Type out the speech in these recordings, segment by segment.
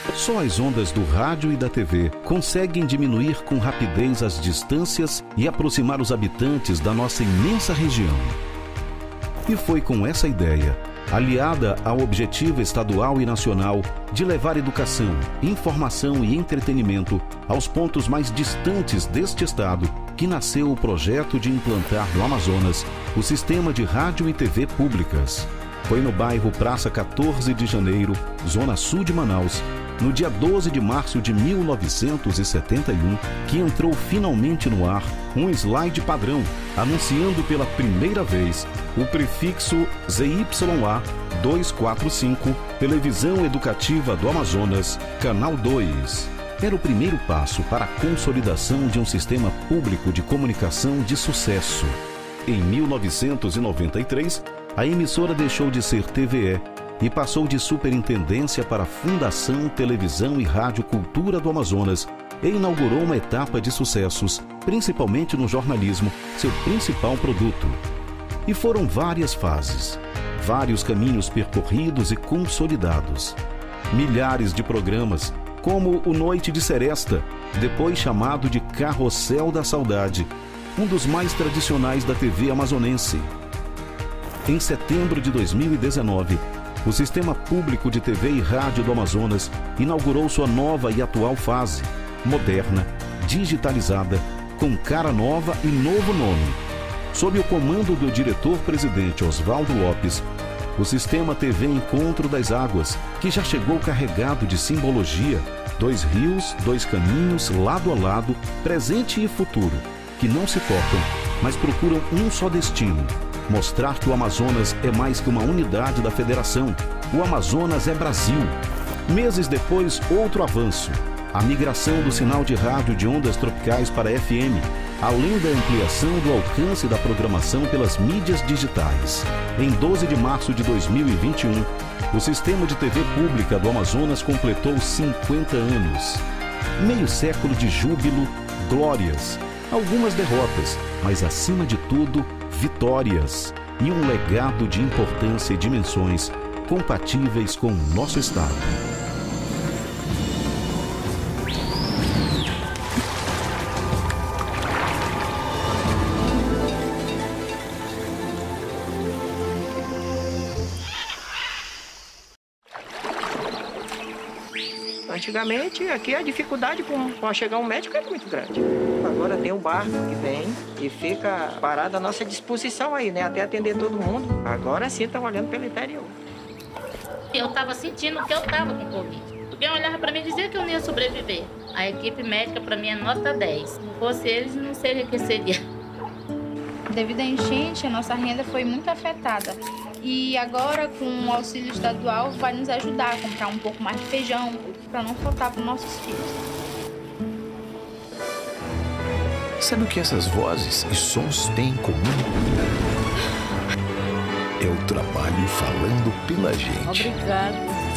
Só as ondas do rádio e da TV conseguem diminuir com rapidez as distâncias e aproximar os habitantes da nossa imensa região. E foi com essa ideia, aliada ao objetivo estadual e nacional de levar educação, informação e entretenimento aos pontos mais distantes deste estado, que nasceu o projeto de implantar no Amazonas o sistema de rádio e TV públicas. Foi no bairro Praça 14 de Janeiro, zona sul de Manaus, no dia 12 de março de 1971, que entrou finalmente no ar um slide padrão, anunciando pela primeira vez o prefixo ZYA 245, Televisão Educativa do Amazonas, Canal 2. Era o primeiro passo para a consolidação de um sistema público de comunicação de sucesso. Em 1993, a emissora deixou de ser TVE e passou de Superintendência para a Fundação Televisão e Rádio Cultura do Amazonas e inaugurou uma etapa de sucessos, principalmente no jornalismo, seu principal produto. E foram várias fases, vários caminhos percorridos e consolidados. Milhares de programas, como o Noite de Seresta, depois chamado de Carrossel da Saudade, um dos mais tradicionais da TV amazonense. Em setembro de 2019, o Sistema Público de TV e Rádio do Amazonas inaugurou sua nova e atual fase, moderna, digitalizada, com cara nova e novo nome. Sob o comando do diretor-presidente Oswaldo Lopes, o Sistema TV Encontro das Águas, que já chegou carregado de simbologia, 2 rios, 2 caminhos, lado a lado, presente e futuro, que não se tocam, mas procuram um só destino: mostrar que o Amazonas é mais que uma unidade da federação. O Amazonas é Brasil. Meses depois, outro avanço: a migração do sinal de rádio de ondas tropicais para FM, além da ampliação do alcance da programação pelas mídias digitais. Em 12 de março de 2021, o Sistema de TV Pública do Amazonas completou 50 anos. Meio século de júbilo, glórias, algumas derrotas, mas acima de tudo, vitórias e um legado de importância e dimensões compatíveis com o nosso estado. Antigamente, aqui a dificuldade para chegar um médico é muito grande. Agora tem um barco que vem e fica parado à nossa disposição aí, né? Até atender todo mundo. Agora sim estão olhando pelo interior. Eu estava sentindo que eu estava com Covid. Alguém olhava para mim e dizia que eu não ia sobreviver. A equipe médica para mim é nota 10. Se não fosse eles, não sei o que seria. Devido à enchente, a nossa renda foi muito afetada. E agora, com o auxílio estadual, vai nos ajudar a comprar um pouco mais de feijão, para não faltar para os nossos filhos. Sabe o que essas vozes e sons têm em comum? É o trabalho falando pela gente. Obrigada.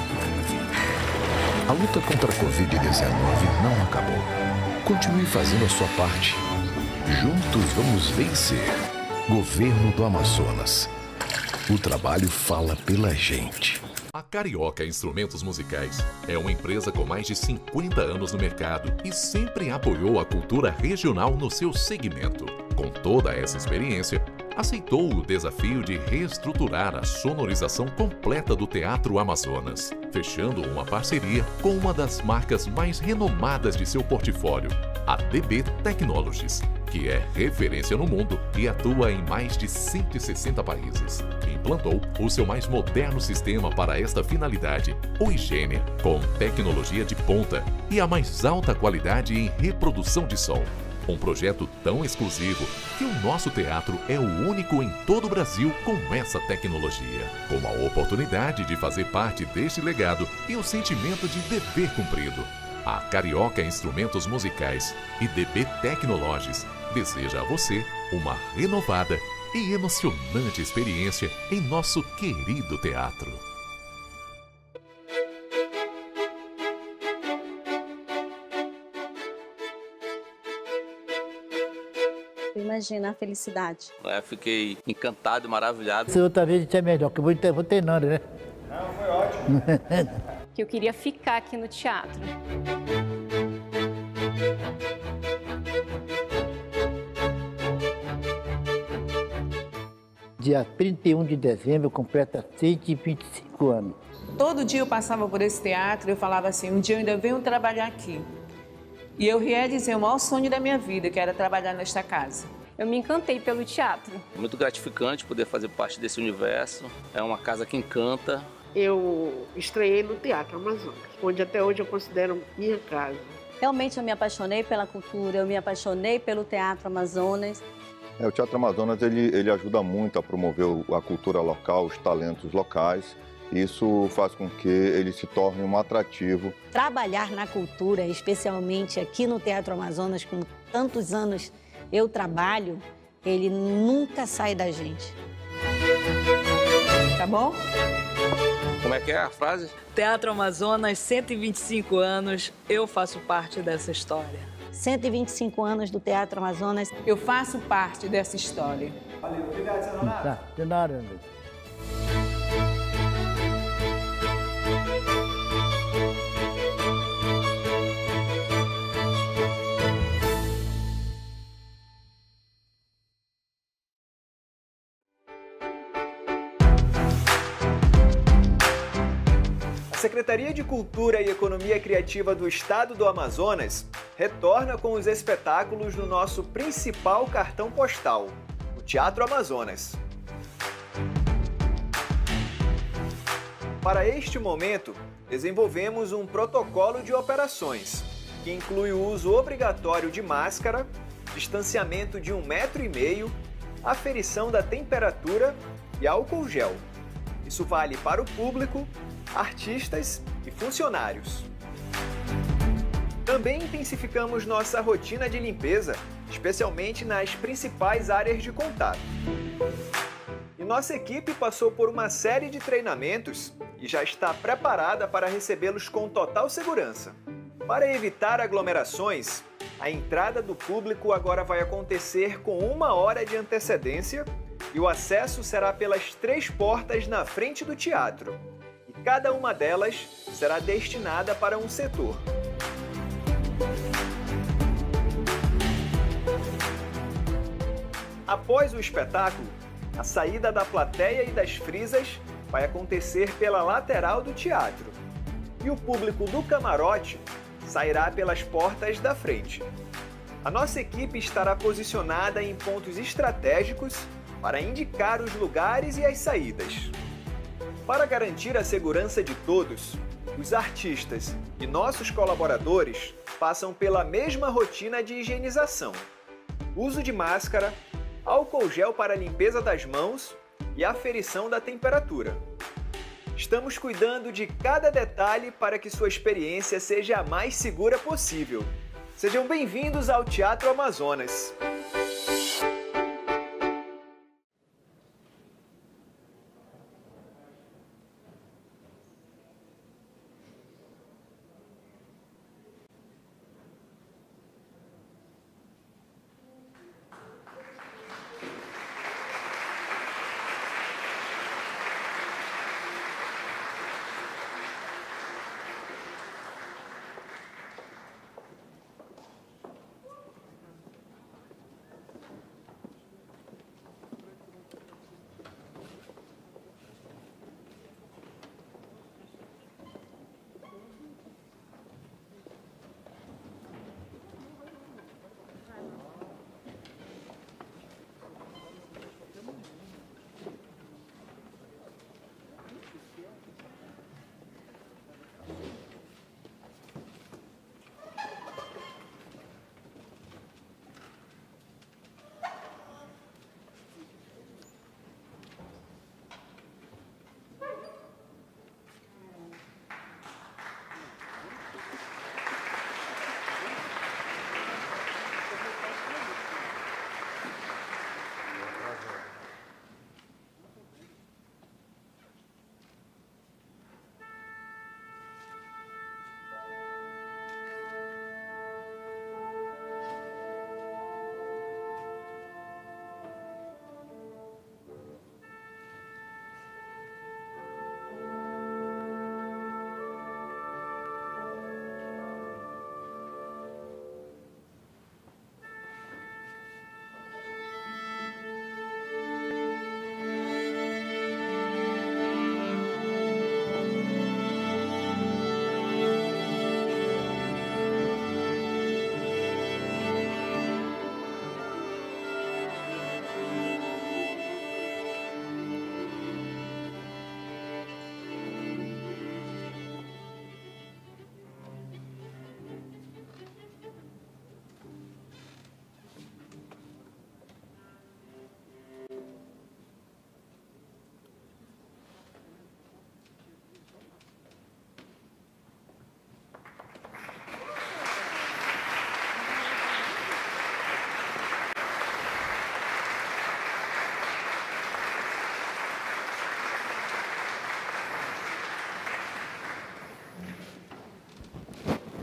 A luta contra a Covid-19 não acabou. Continue fazendo a sua parte. Juntos vamos vencer. Governo do Amazonas. O trabalho fala pela gente. A Carioca Instrumentos Musicais é uma empresa com mais de 50 anos no mercado e sempre apoiou a cultura regional no seu segmento. Com toda essa experiência, aceitou o desafio de reestruturar a sonorização completa do Teatro Amazonas, fechando uma parceria com uma das marcas mais renomadas de seu portfólio, a DB Technologies, que é referência no mundo e atua em mais de 160 países. Implantou o seu mais moderno sistema para esta finalidade, o Igênia, com tecnologia de ponta e a mais alta qualidade em reprodução de som. Um projeto tão exclusivo que o nosso teatro é o único em todo o Brasil com essa tecnologia. Com a oportunidade de fazer parte deste legado e o sentimento de dever cumprido, a Carioca Instrumentos Musicais e DB Technologies deseja a você uma renovada e emocionante experiência em nosso querido teatro. Imagina a felicidade. Fiquei encantado e maravilhado. Se outra vez é melhor, que eu vou treinando, né? Não, foi ótimo. que eu queria ficar aqui no teatro. Dia 31 de dezembro completa 125 anos. Todo dia eu passava por esse teatro e eu falava assim, um dia eu ainda venho trabalhar aqui. E eu realizei o maior sonho da minha vida, que era trabalhar nesta casa. Eu me encantei pelo teatro. Muito gratificante poder fazer parte desse universo. É uma casa que encanta. Eu estreiei no Teatro Amazonas, onde até hoje eu considero minha casa. Realmente eu me apaixonei pela cultura, eu me apaixonei pelo Teatro Amazonas. O Teatro Amazonas ele ajuda muito a promover a cultura local, os talentos locais. Isso faz com que ele se torne um atrativo. Trabalhar na cultura, especialmente aqui no Teatro Amazonas, com tantos anos eu trabalho, ele nunca sai da gente. Tá bom? Como é que é a frase? Teatro Amazonas, 125 anos, eu faço parte dessa história. 125 anos do Teatro Amazonas. Eu faço parte dessa história. Valeu, obrigado, Senhora. Tá, de nada, André. A Secretaria de Cultura e Economia Criativa do Estado do Amazonas retorna com os espetáculos no nosso principal cartão postal, o Teatro Amazonas. Para este momento, desenvolvemos um protocolo de operações, que inclui o uso obrigatório de máscara, distanciamento de 1,5 metro, aferição da temperatura e álcool gel. Isso vale para o público, artistas e funcionários. Também intensificamos nossa rotina de limpeza, especialmente nas principais áreas de contato. E nossa equipe passou por uma série de treinamentos e já está preparada para recebê-los com total segurança. Para evitar aglomerações, a entrada do público agora vai acontecer com 1 hora de antecedência e o acesso será pelas 3 portas na frente do teatro. Cada uma delas será destinada para um setor. Após o espetáculo, a saída da plateia e das frisas vai acontecer pela lateral do teatro. E o público do camarote sairá pelas portas da frente. A nossa equipe estará posicionada em pontos estratégicos para indicar os lugares e as saídas. Para garantir a segurança de todos, os artistas e nossos colaboradores passam pela mesma rotina de higienização: uso de máscara, álcool gel para a limpeza das mãos e aferição da temperatura. Estamos cuidando de cada detalhe para que sua experiência seja a mais segura possível. Sejam bem-vindos ao Teatro Amazonas.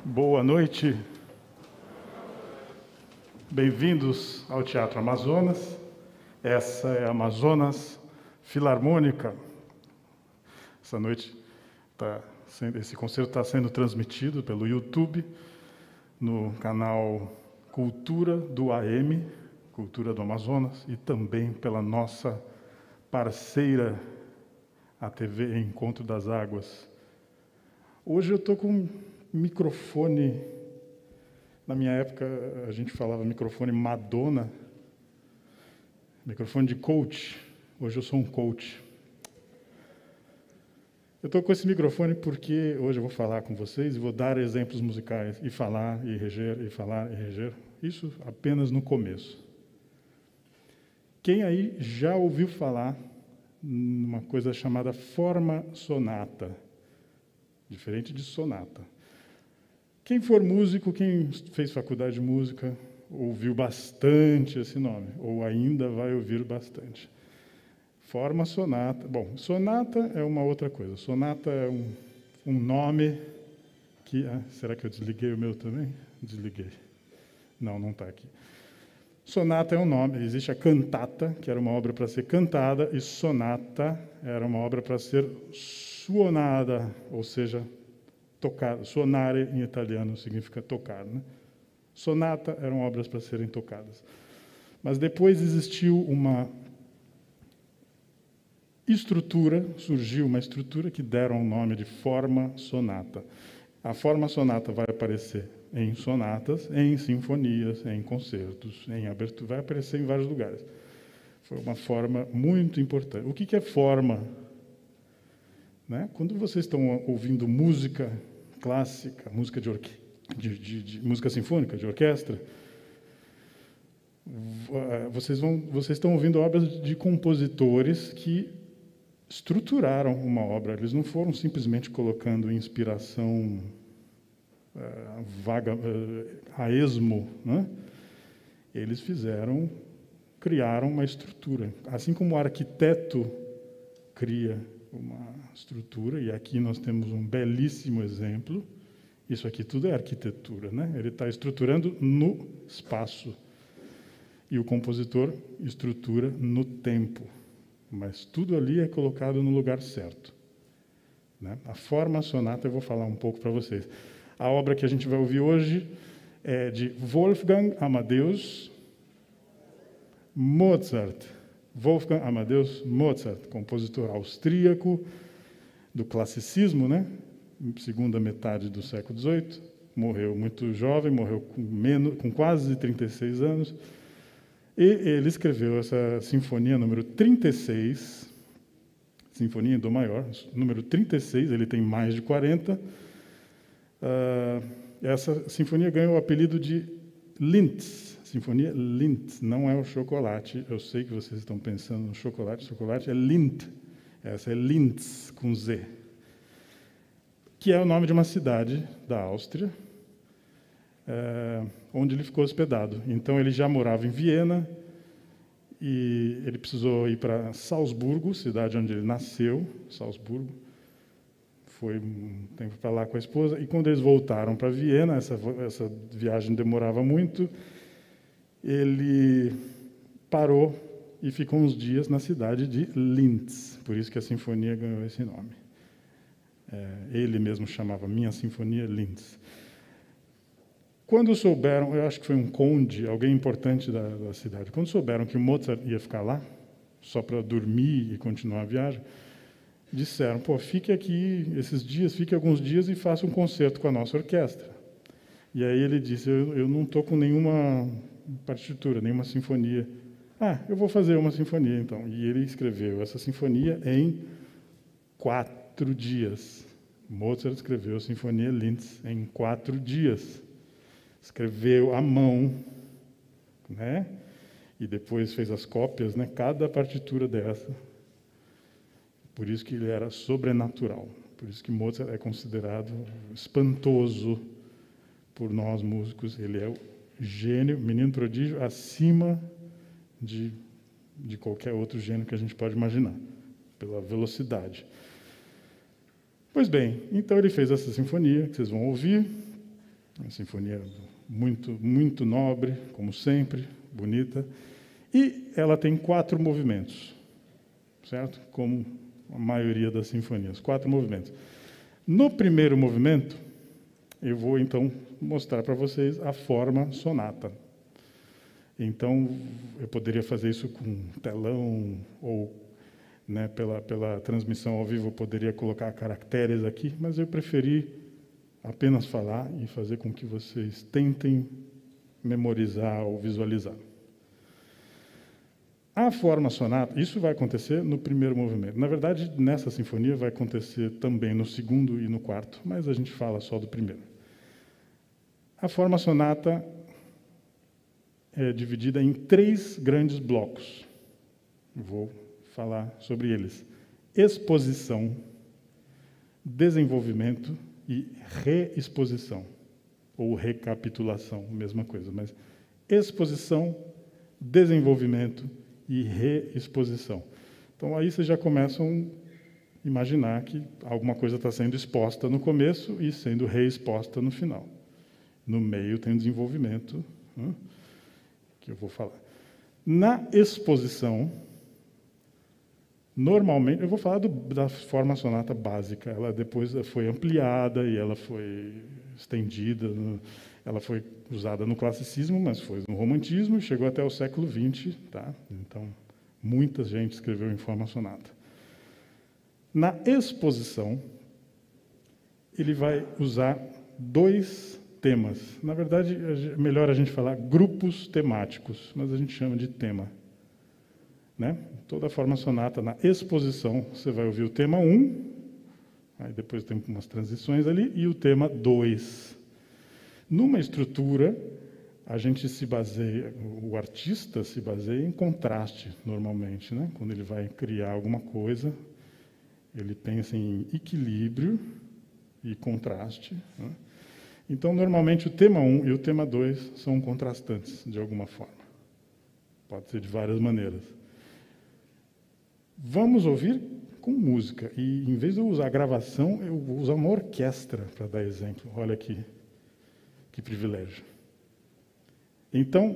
Boa noite. Bem-vindos ao Teatro Amazonas. Essa é a Amazonas Filarmônica. Essa noite esse concerto está sendo transmitido pelo YouTube, no canal Cultura do AM, Cultura do Amazonas, e também pela nossa parceira, a TV Encontro das Águas. Hoje eu estou com um microfone. Na minha época, a gente falava microfone Madonna, microfone de coach. Hoje eu sou um coach. Eu estou com esse microfone porque hoje eu vou falar com vocês e vou dar exemplos musicais, e falar, e reger, e falar, e reger. Isso apenas no começo. Quem aí já ouviu falar numa coisa chamada forma sonata? Diferente de sonata. Quem for músico, quem fez faculdade de música, ouviu bastante esse nome, ou ainda vai ouvir bastante. Forma sonata. Bom, sonata é uma outra coisa. Sonata é um nome que... será que eu desliguei o meu também? Desliguei. Não está aqui. Sonata é um nome. Existe a cantata, que era uma obra para ser cantada, e sonata era uma obra para ser suonada, ou seja, tocada. Suonare, em italiano, significa tocar, né? Sonata eram obras para serem tocadas. Mas depois existiu uma estrutura, surgiu uma estrutura que deram o nome de forma sonata. A forma sonata vai aparecer em sonatas, em sinfonias, em concertos, em abertura, vai aparecer em vários lugares. Foi uma forma muito importante. O que é forma? Né? Quando vocês estão ouvindo música clássica, música de música sinfônica, de orquestra, vocês estão ouvindo obras de compositores que estruturaram uma obra. Eles não foram simplesmente colocando inspiração vaga, a esmo, né? Eles criaram uma estrutura. Assim como o arquiteto cria uma estrutura, e aqui nós temos um belíssimo exemplo. Isso aqui tudo é arquitetura, né? Ele está estruturando no espaço. E o compositor estrutura no tempo. Mas tudo ali é colocado no lugar certo. Né? A forma sonata eu vou falar um pouco para vocês. A obra que a gente vai ouvir hoje é de Wolfgang Amadeus Mozart. Wolfgang Amadeus Mozart, compositor austríaco do classicismo, né? Segunda metade do século XVIII. Morreu muito jovem, morreu com quase 36 anos. E ele escreveu essa sinfonia número 36, Sinfonia em Dó maior, número 36, ele tem mais de 40. Essa sinfonia ganhou o apelido de Lindt, Sinfonia Lindt, não é o chocolate. Eu sei que vocês estão pensando no chocolate, chocolate é Lindt, essa é Lindt, com Z, que é o nome de uma cidade da Áustria, onde ele ficou hospedado. Então, ele já morava em Viena e ele precisou ir para Salzburgo, cidade onde ele nasceu, Salzburgo. Foi um tempo para lá com a esposa. E, quando eles voltaram para Viena, essa viagem demorava muito, ele parou e ficou uns dias na cidade de Linz. Por isso que a sinfonia ganhou esse nome. Ele mesmo chamava Minha Sinfonia Linz. Quando souberam, eu acho que foi um conde, alguém importante da cidade, quando souberam que o Mozart ia ficar lá, só para dormir e continuar a viagem, disseram, fique aqui esses dias, fique alguns dias e faça um concerto com a nossa orquestra. E aí ele disse, eu não estou com nenhuma partitura, nenhuma sinfonia. Eu vou fazer uma sinfonia, então. E ele escreveu essa sinfonia em 4 dias. Mozart escreveu a Sinfonia Linz em 4 dias. Escreveu à mão, né? E depois fez as cópias, né? Cada partitura dessa. Por isso que ele era sobrenatural. Por isso que Mozart é considerado espantoso por nós músicos. Ele é o gênio, menino prodígio, acima de qualquer outro gênio que a gente pode imaginar, pela velocidade. Pois bem, então ele fez essa sinfonia, que vocês vão ouvir. Uma sinfonia muito nobre, como sempre, bonita. E ela tem 4 movimentos, certo? Como a maioria das sinfonias, 4 movimentos. No primeiro movimento, eu vou, então, mostrar para vocês a forma sonata. Então, eu poderia fazer isso com telão ou, né, pela transmissão ao vivo, eu poderia colocar caracteres aqui, mas eu preferi apenas falar e fazer com que vocês tentem memorizar ou visualizar. A forma sonata, isso vai acontecer no primeiro movimento. Na verdade, nessa sinfonia vai acontecer também no segundo e no quarto, mas a gente fala só do primeiro. A forma sonata é dividida em 3 grandes blocos. Vou falar sobre eles: exposição, desenvolvimento e reexposição, ou recapitulação, mesma coisa, mas exposição, desenvolvimento e reexposição. Então, aí vocês já começam a imaginar que alguma coisa está sendo exposta no começo e sendo reexposta no final. No meio tem o desenvolvimento, né, que eu vou falar. Na exposição, normalmente, eu vou falar da forma sonata básica. Ela depois foi ampliada e ela foi estendida. Ela foi usada no classicismo, mas foi no romantismo e chegou até o século XX. Tá? Então, muita gente escreveu em forma sonata. Na exposição, ele vai usar 2 temas. Na verdade, é melhor a gente falar grupos temáticos, mas a gente chama de tema. Né? Toda a forma sonata, na exposição, você vai ouvir o tema 1, aí depois tem umas transições ali, e o tema 2. Numa estrutura, a gente se baseia, o artista se baseia em contraste, normalmente. Né? Quando ele vai criar alguma coisa, ele pensa em equilíbrio e contraste. Né? Então, normalmente, o tema 1 e o tema 2 são contrastantes, de alguma forma. Pode ser de várias maneiras. Vamos ouvir com música. E, em vez de eu usar gravação, eu vou usar uma orquestra para dar exemplo. Olha aqui, que privilégio. Então,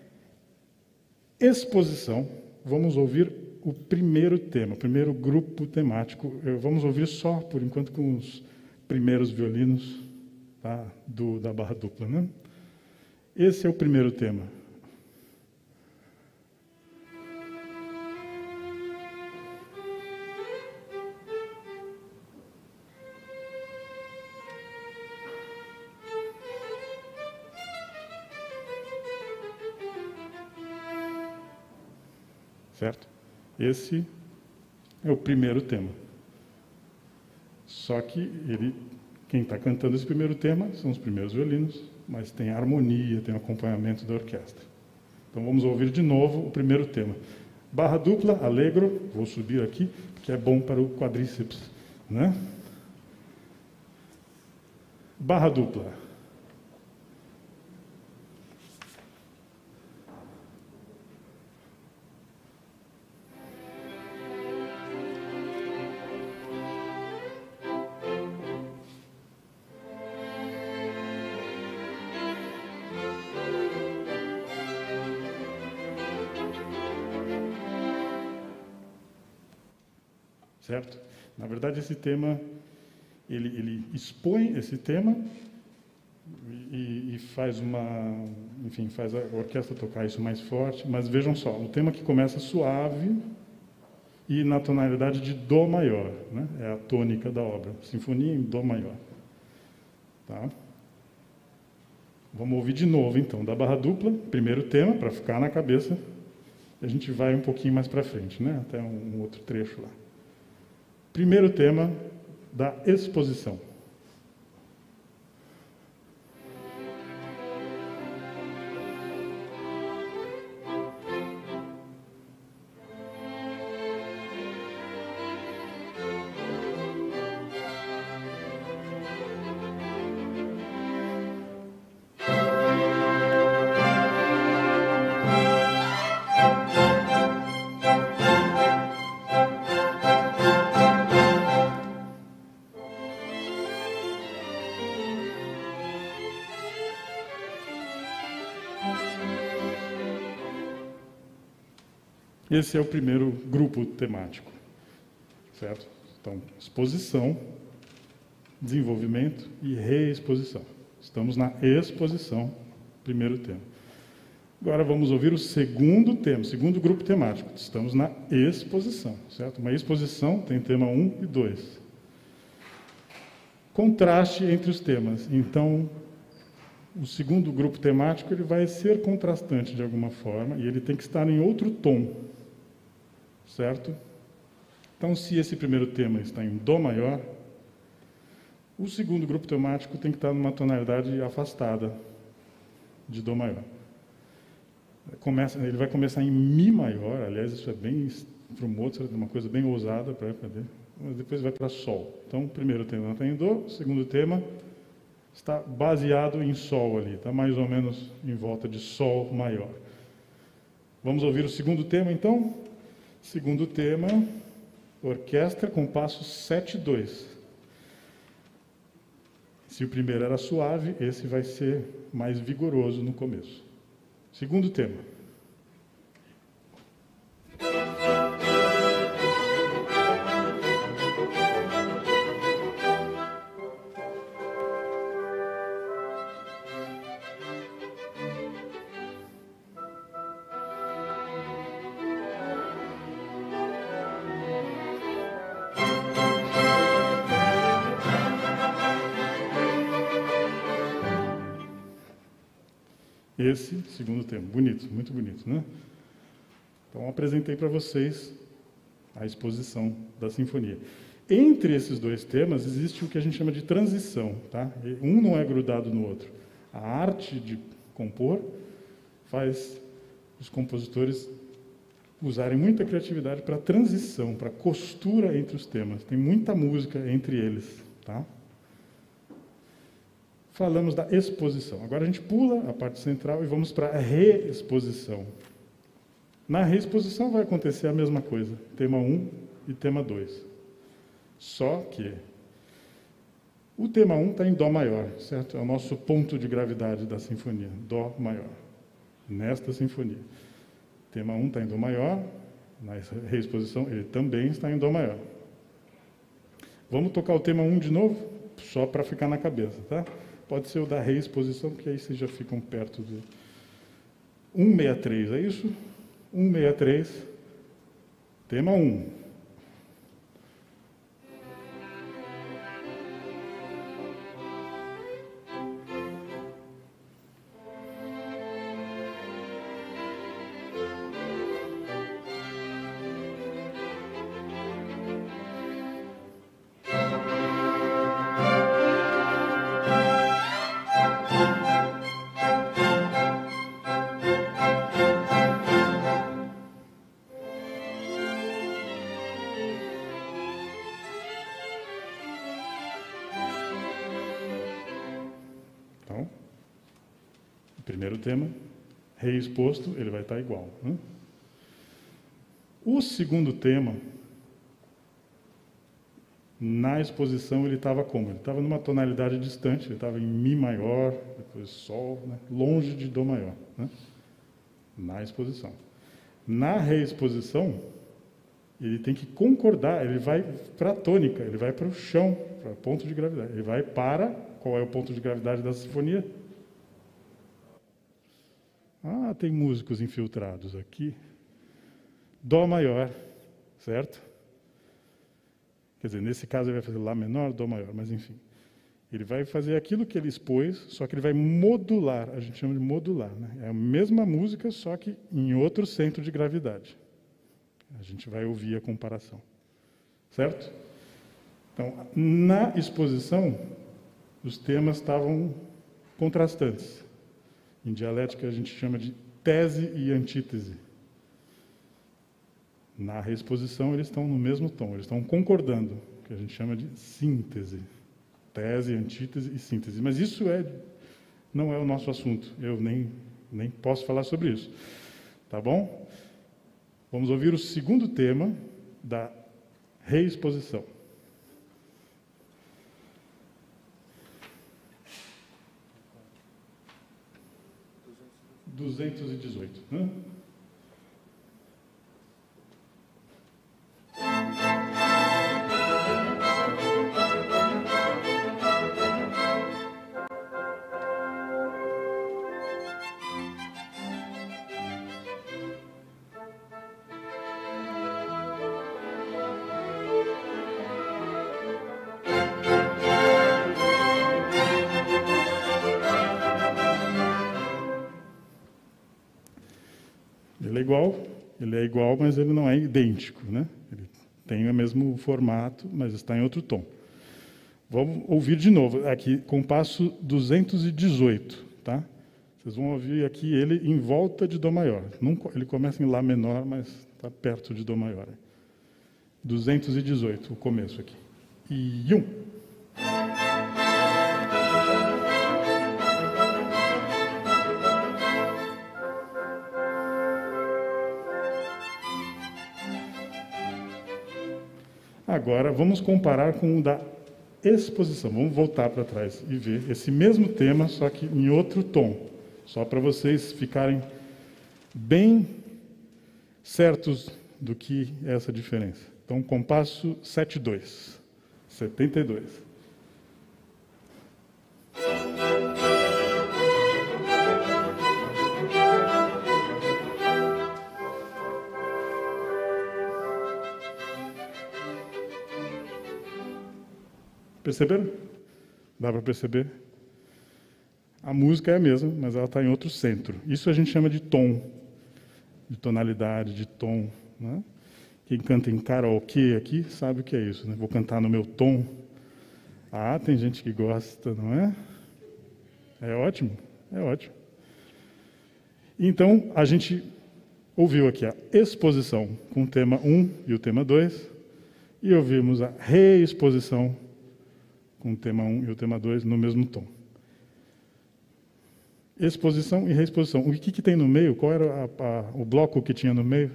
exposição, vamos ouvir o primeiro tema, o primeiro grupo temático. Vamos ouvir só, por enquanto, com os primeiros violinos, tá, da barra dupla. Né? Esse é o primeiro tema. Certo? Esse é o primeiro tema. Só que quem está cantando esse primeiro tema são os primeiros violinos, mas tem a harmonia, tem o acompanhamento da orquestra. Então vamos ouvir de novo o primeiro tema. Barra dupla, allegro, vou subir aqui, que é bom para o quadríceps. Né? Barra dupla. Certo? Na verdade, esse tema, ele expõe esse tema e faz faz a orquestra tocar isso mais forte. Mas vejam só, o tema que começa suave e na tonalidade de Dó maior, né? É a tônica da obra, sinfonia em Dó maior. Tá? Vamos ouvir de novo, então, da barra dupla, primeiro tema, para ficar na cabeça. A gente vai um pouquinho mais para frente, né? Até um outro trecho lá. Primeiro tema da exposição. Esse é o primeiro grupo temático, certo? Então, exposição, desenvolvimento e reexposição. Estamos na exposição, primeiro tema. Agora vamos ouvir o segundo tema, segundo grupo temático. Estamos na exposição, certo? Uma exposição tem tema 1 e 2. Contraste entre os temas. Então, o segundo grupo temático ele vai ser contrastante de alguma forma e ele tem que estar em outro tom, certo? Então, se esse primeiro tema está em Dó maior, o segundo grupo temático tem que estar numa tonalidade afastada de Dó maior. Ele vai começar em Mi maior, aliás, isso é bem para o Mozart, uma coisa bem ousada para a época dele, mas depois vai para Sol. Então, o primeiro tema está em Dó, o segundo tema está baseado em Sol ali, está mais ou menos em volta de Sol maior. Vamos ouvir o segundo tema, então? Segundo tema, orquestra, compasso 7/2. Se o primeiro era suave, esse vai ser mais vigoroso no começo. Segundo tema. Esse segundo tema. Bonito, muito bonito, né? Então, apresentei para vocês a exposição da sinfonia. Entre esses dois temas, existe o que a gente chama de transição, tá? Um não é grudado no outro. A arte de compor faz os compositores usarem muita criatividade para transição, para costura entre os temas. Tem muita música entre eles, tá? Falamos da exposição. Agora a gente pula a parte central e vamos para a reexposição. Na reexposição vai acontecer a mesma coisa, tema 1 e tema 2. Só que o tema 1 está em Dó maior, certo? É o nosso ponto de gravidade da sinfonia, Dó maior, nesta sinfonia. Tema 1 está em Dó maior, na reexposição ele também está em Dó maior. Vamos tocar o tema 1 de novo, só para ficar na cabeça, tá? Pode ser o da reexposição, porque aí vocês já ficam perto de 163, é isso? 163, tema 1. Primeiro tema, reexposto, ele vai estar igual, né? O segundo tema, na exposição, ele estava como? Ele estava numa tonalidade distante, ele estava em Mi maior, depois Sol, né? Longe de Dó maior, né? Na exposição. Na reexposição, ele tem que concordar, ele vai para a tônica, ele vai para o chão, para o ponto de gravidade. Ele vai para, qual é o ponto de gravidade da sinfonia? Ah, tem músicos infiltrados aqui. Dó maior, certo? Quer dizer, nesse caso ele vai fazer Lá menor, Dó maior, mas enfim. Ele vai fazer aquilo que ele expôs, só que ele vai modular, a gente chama de modular, né? É a mesma música, só que em outro centro de gravidade. A gente vai ouvir a comparação, certo? Então, na exposição, os temas estavam contrastantes. Em dialética, a gente chama de tese e antítese. Na reexposição, eles estão no mesmo tom, eles estão concordando, que a gente chama de síntese. Tese, antítese e síntese. Mas isso não é o nosso assunto, eu nem posso falar sobre isso. Tá bom? Vamos ouvir o segundo tema da reexposição. 218, né? Ele é igual, mas ele não é idêntico, né? Ele tem o mesmo formato, mas está em outro tom. Vamos ouvir de novo, aqui, compasso 218, tá? Vocês vão ouvir aqui ele em volta de Dó maior. Ele começa em Lá menor, mas está perto de Dó maior. 218, o começo aqui. E 1. Agora, vamos comparar com o da exposição. Vamos voltar para trás e ver esse mesmo tema, só que em outro tom. Só para vocês ficarem bem certos do que é essa diferença. Então, compasso 72, 72. Perceberam? Dá para perceber? A música é a mesma, mas ela está em outro centro. Isso a gente chama de tom, de tonalidade, de tom, né? Quem canta em karaokê aqui sabe o que é isso, né? Vou cantar no meu tom. Ah, tem gente que gosta, não é? É ótimo, é ótimo. Então, a gente ouviu aqui a exposição com o tema 1 e o tema 2, e ouvimos a reexposição com o tema 1 e o tema 2 no mesmo tom. Exposição e reexposição. O que tem no meio? Qual era o bloco que tinha no meio?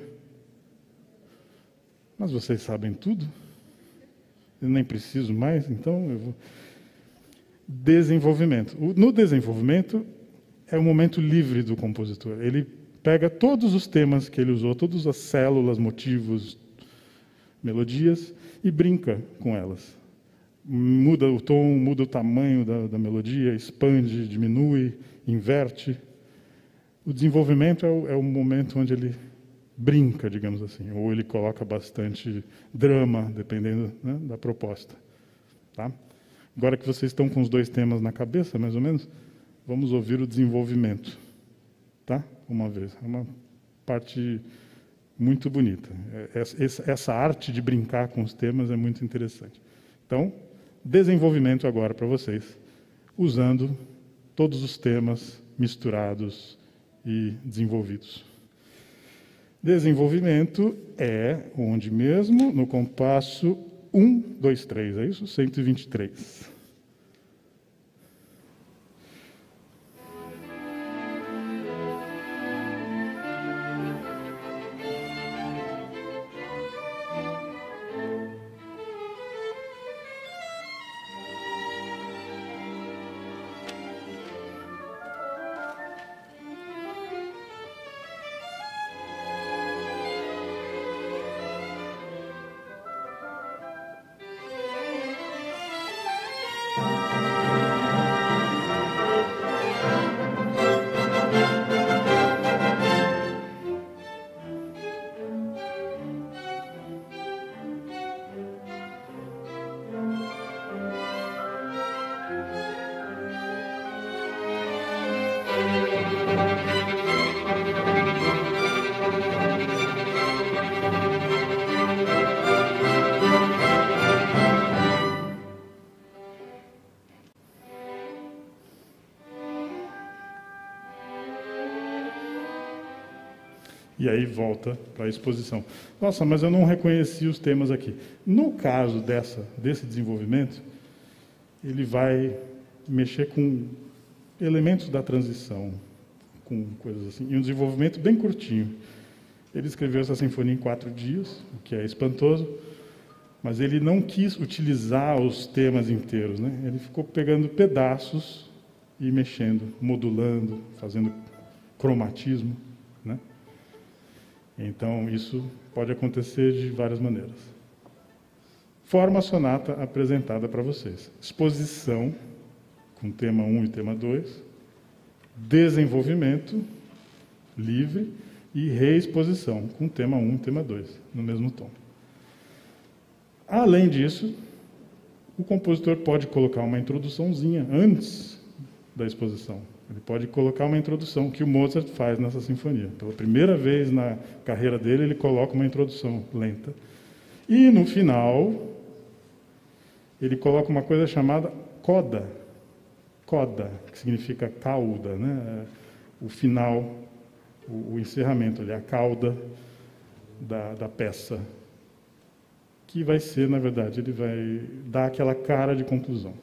Mas vocês sabem tudo? Eu nem preciso mais, então eu vou... Desenvolvimento. No desenvolvimento é o momento livre do compositor. Ele pega todos os temas que ele usou, todas as células, motivos, melodias, e brinca com elas. Muda o tom, muda o tamanho da melodia, expande, diminui, inverte. O desenvolvimento é o momento onde ele brinca, digamos assim, ou ele coloca bastante drama, dependendo, né, da proposta. Tá? Agora que vocês estão com os dois temas na cabeça, mais ou menos, vamos ouvir o desenvolvimento. Tá? Uma vez. É uma parte muito bonita. Essa arte de brincar com os temas é muito interessante. Então, desenvolvimento agora para vocês, usando todos os temas misturados e desenvolvidos. Desenvolvimento é onde mesmo? No compasso 1, 2, 3, é isso? 123. E aí volta para a exposição. Nossa, mas eu não reconheci os temas aqui. No caso desse desenvolvimento, ele vai mexer com elementos da transição, com coisas assim, e um desenvolvimento bem curtinho. Ele escreveu essa sinfonia em 4 dias, o que é espantoso, mas ele não quis utilizar os temas inteiros, né? Ele ficou pegando pedaços e mexendo, modulando, fazendo cromatismo, né? Então, isso pode acontecer de várias maneiras. Forma a sonata apresentada para vocês. Exposição, com tema 1 e tema 2. Desenvolvimento, livre. E reexposição, com tema 1 e tema 2, no mesmo tom. Além disso, o compositor pode colocar uma introduçãozinha antes da exposição. Ele pode colocar uma introdução, que o Mozart faz nessa sinfonia. Pela primeira vez na carreira dele, ele coloca uma introdução lenta. E, no final, ele coloca uma coisa chamada coda. Coda, que significa cauda, né? O final, o encerramento, ali, a cauda da peça. Que vai ser, na verdade, ele vai dar aquela cara de conclusão.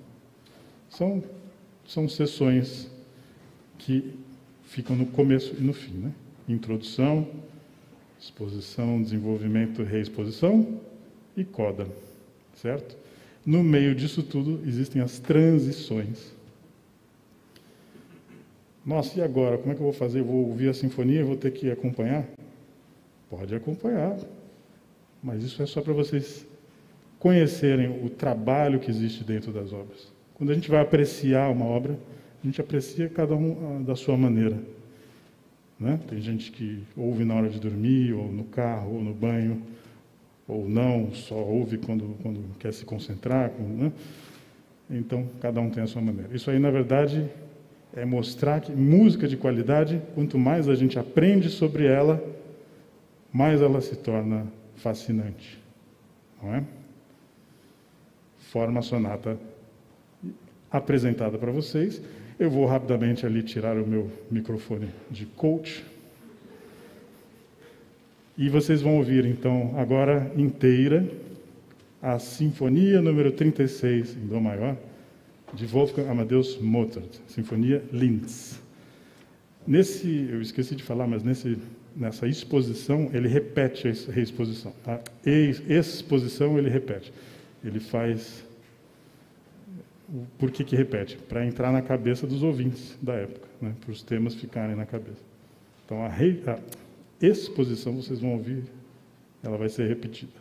São sessões que ficam no começo e no fim, né? Introdução, exposição, desenvolvimento, reexposição e coda, certo? No meio disso tudo existem as transições. Nossa, e agora? Como é que eu vou fazer? Eu vou ouvir a sinfonia e vou ter que acompanhar? Pode acompanhar, mas isso é só para vocês conhecerem o trabalho que existe dentro das obras. Quando a gente vai apreciar uma obra, a gente aprecia cada um da sua maneira. Né? Tem gente que ouve na hora de dormir, ou no carro, ou no banho, ou não, só ouve quando quer se concentrar. Né? Então, cada um tem a sua maneira. Isso aí, na verdade, é mostrar que música de qualidade, quanto mais a gente aprende sobre ela, mais ela se torna fascinante. Não é? Forma a sonata apresentada para vocês. Eu vou rapidamente ali tirar o meu microfone de coach. E vocês vão ouvir, então, agora inteira, a Sinfonia número 36, em Dó maior, de Wolfgang Amadeus Mozart, Sinfonia Linz. Eu esqueci de falar, mas nessa exposição, ele repete a reexposição. A exposição, ele repete. Ele faz... Por que repete? Para entrar na cabeça dos ouvintes da época, né? Para os temas ficarem na cabeça. Então, a exposição, vocês vão ouvir, ela vai ser repetida.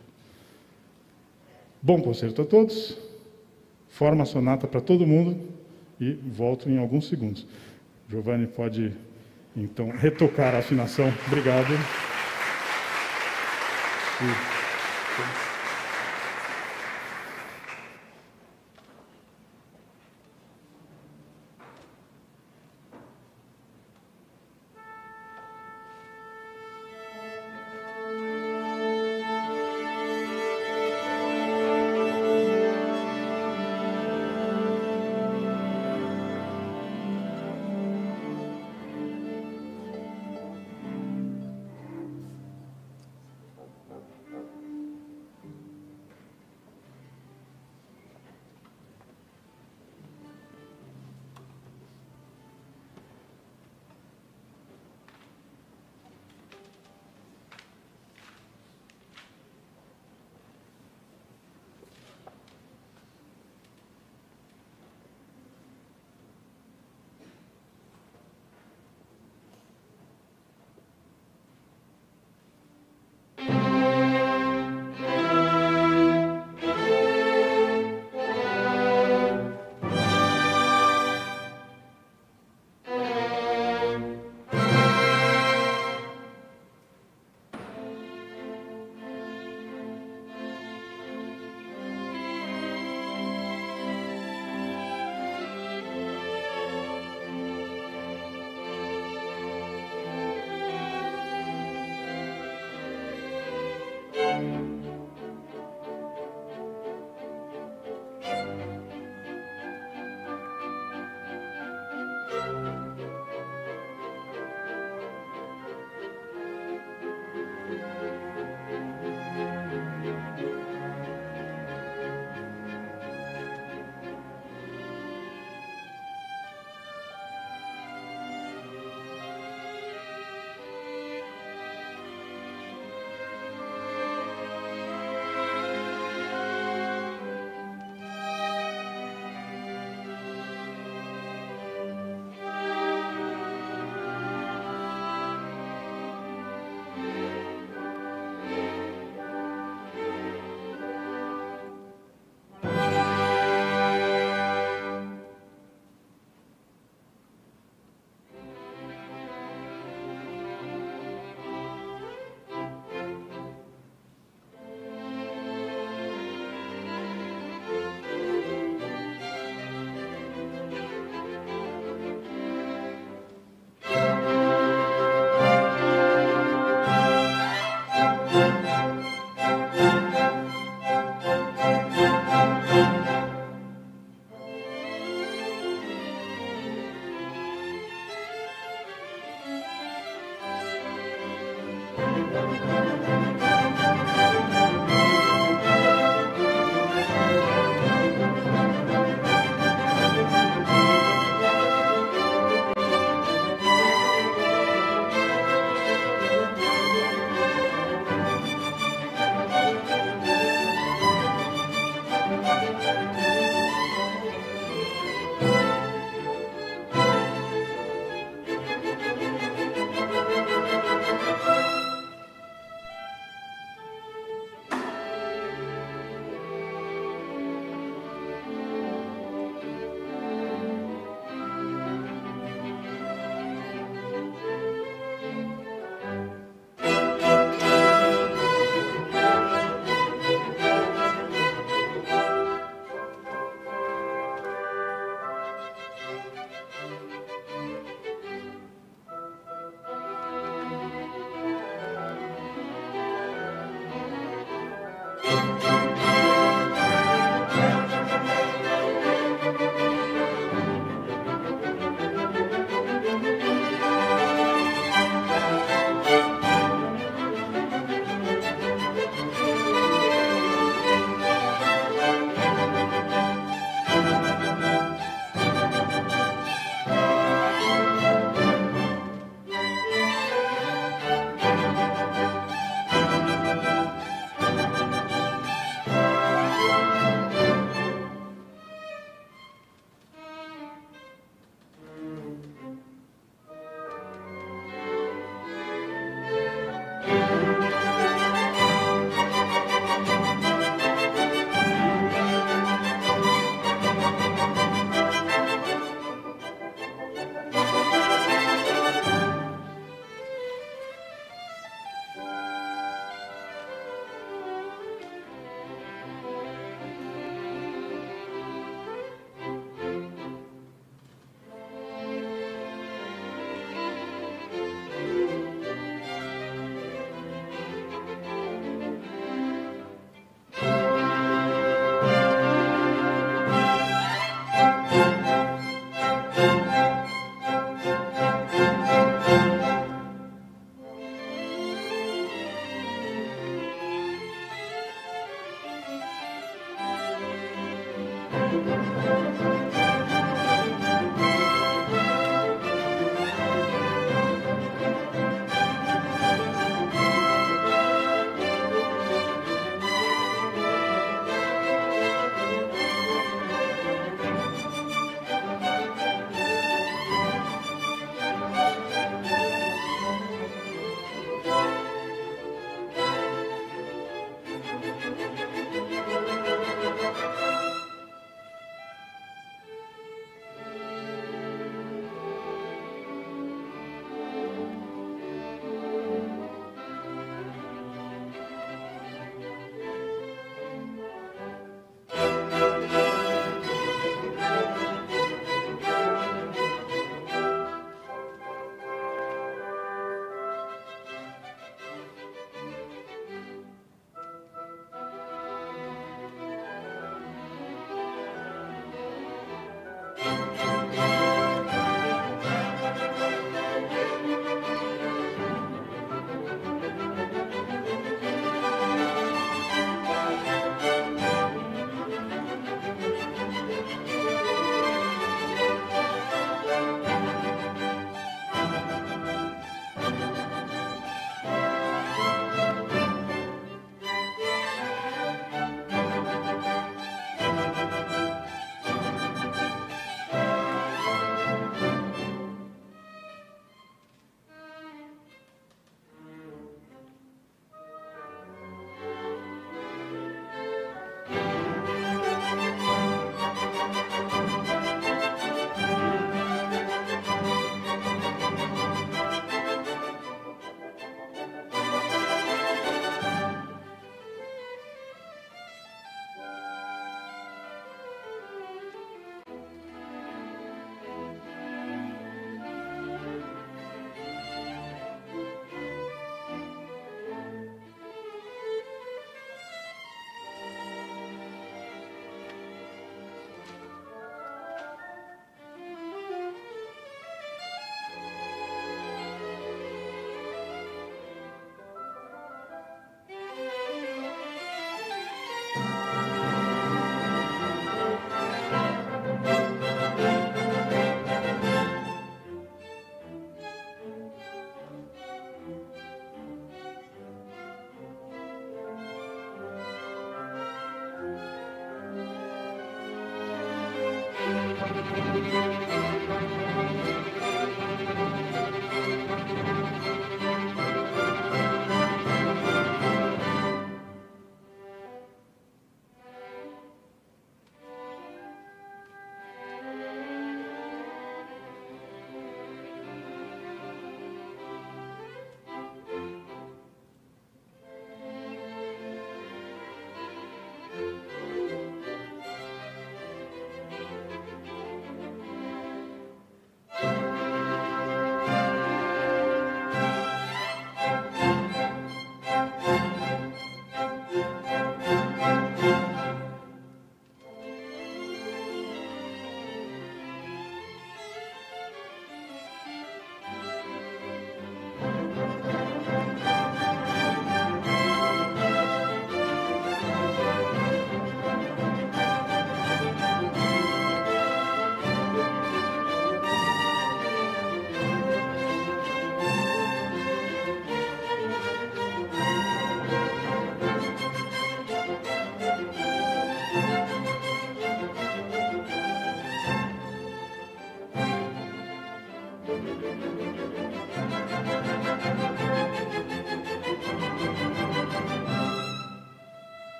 Bom concerto a todos. Forma a sonata para todo mundo e volto em alguns segundos. Giovanni pode, então, retocar a afinação. Obrigado.